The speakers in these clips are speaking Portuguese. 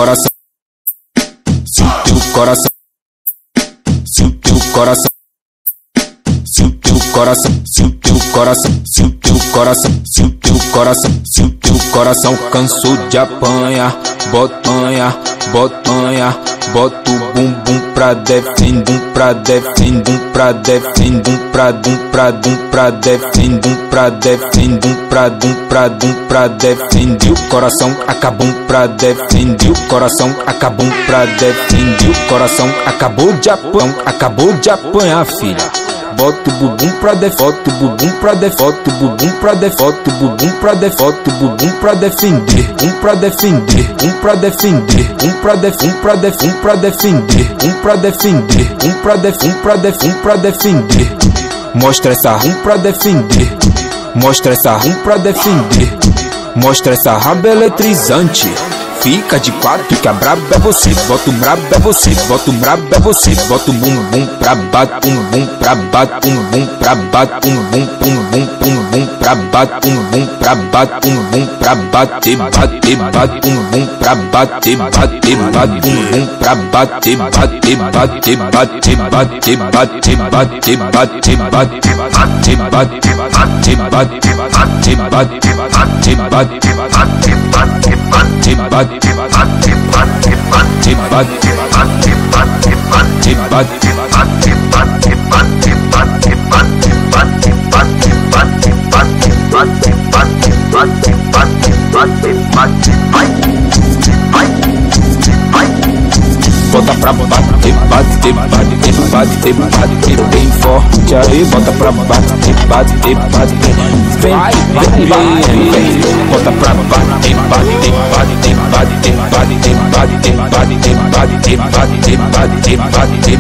coração, se o teu coração, se o teu coração, se o teu coração, se o teu coração, se o teu coração, se o teu coração, se o teu coração cansou de apanhar, botanha, botanha, bota o bumbum pra defender, pra defender, pra defender, pra defender, pra defender, pra defender. O coração acabou pra defender, o coração acabou pra defender, o coração acabou de apanhar, filha. Bota o bumbum pra bota o bumbum pra bota o bumbum pra bota o bumbum pra bota o bumbum pra defender, pra defender, pra defender, pra defender, pra defender, pra defender, pra defender, pra defender. Mostra essa pra defender, mostra essa pra defender, mostra essa raba eletrizante. Fica de quatro que a braba é você, bota o brabo é você, bota o brabo é você, bota o bumbum pra bate, bumbum pra bate, bumbum pra bate, bumbum pra bate, bumbum pra bate, bumbum pra bate, bate, bate, bumbum pra bate, bate, bate, bumbum pra bate, bate, bate, bate, bate, bate, bate, bate, bota pra bater, bater, bater, bater, bater bem forte aí, bota pra bater, bater, bater, vem, vem, bota pra bater, bater, bater, bater, bater, bater, bater, bater, bater, bater, bater,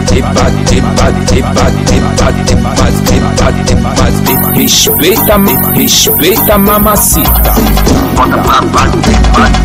bater, bater, respeita-me, respeita mamacita. Bota pra bater,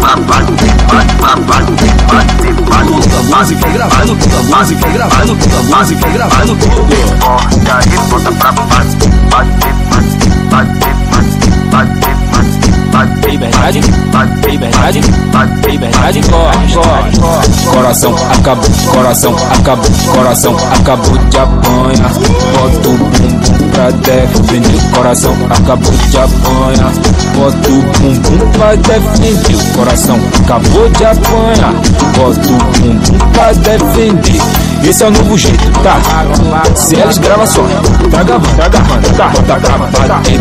música gravando, toda música gravando, toda música gravando tudo. Forte aí, bota pra bate, bate, bate, bate, bate, liberdade, liberdade, liberdade, corre. Coração acabou, coração acabou, coração acabou de apanhar. Bota o bumbum pra defender, coração acabou de apanhar. Bota o bumbum pra defender, o coração acabou de apanhar. Bota o bumbum pra defender. Esse é o novo jeito, tá? Se eles gravam só, tá gravando, tá? Bota pra bater,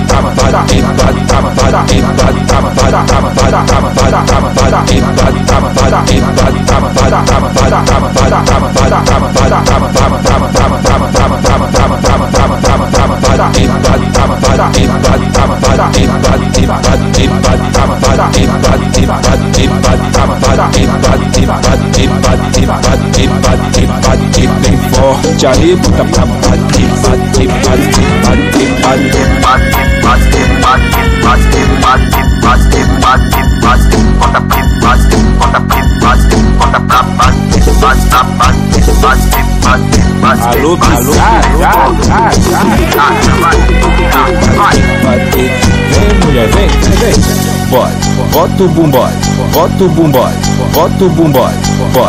bem forte aí, bota pra bater, bater, bater, bater, bater, bater, bater, bater, bater, bater, bater, bater, bota pra bater, bota pra bater, bota pra bater, bota pra bater, bater, bater, bater. Alô, bater, vem mulher, vem, bota o bumbum, bota o bumbum, bota o bumbum,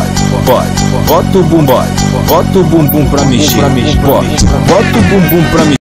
bota o bumbum, bota o bumbum pra mexer, bota o bumbum pra mexer.